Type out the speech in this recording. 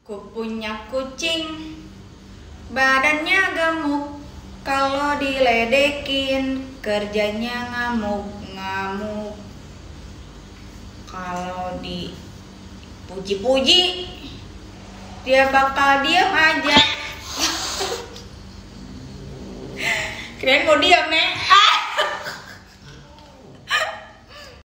Ku punya kucing, badannya gemuk, kalau diledekin kerjanya ngamuk-ngamuk. Kalau dipuji-puji dia bakal diam aja. Kirain mau diam, Nek.